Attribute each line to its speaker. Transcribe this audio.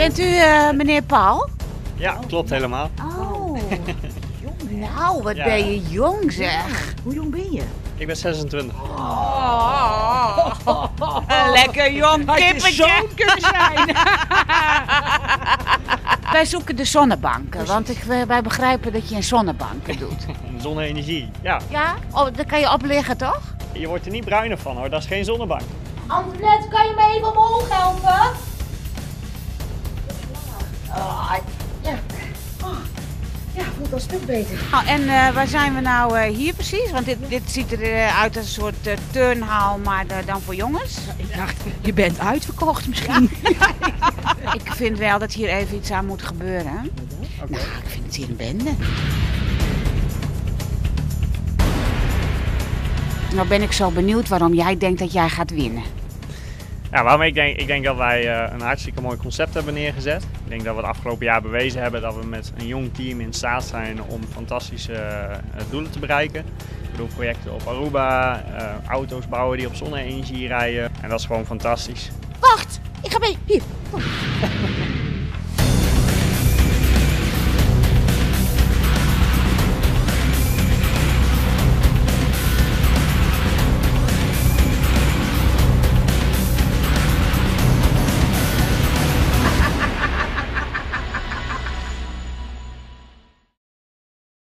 Speaker 1: Bent u meneer Paul?
Speaker 2: Ja, klopt helemaal.
Speaker 1: Oh, nou, wat ben je jong zeg.
Speaker 3: Hoe jong ben je?
Speaker 2: Ik ben 26.
Speaker 1: Lekker jong
Speaker 3: Had je
Speaker 1: kippetje.
Speaker 3: zoon kunnen zijn?
Speaker 1: Wij zoeken de zonnebanken, want wij begrijpen dat je in zonnebanken doet.
Speaker 2: Zonne-energie. Ja,
Speaker 1: Ja? Oh, dan kan je opliggen toch?
Speaker 2: je wordt er niet bruiner van hoor, dat is geen zonnebank.
Speaker 4: Antoinette, kan je me even omhoog helpen?
Speaker 3: Ja, voelt al een stuk beter.
Speaker 1: Nou, en waar zijn we nou hier precies? Want dit ziet eruit als een soort turnhaal, maar dan voor jongens.
Speaker 3: Ik dacht, je bent uitverkocht misschien.
Speaker 1: Ik vind wel dat hier even iets aan moet gebeuren. Nou, ik vind het hier een bende. Nou ben ik zo benieuwd waarom jij denkt dat jij gaat winnen.
Speaker 2: Ja, waarom ik denk dat wij een hartstikke mooi concept hebben neergezet. Ik denk dat we het afgelopen jaar bewezen hebben dat we met een jong team in staat zijn om fantastische doelen te bereiken. Ik bedoel projecten op Aruba, auto's bouwen die op zonne-energie rijden. En dat is gewoon fantastisch.
Speaker 4: Wacht, ik ga mee. Hier.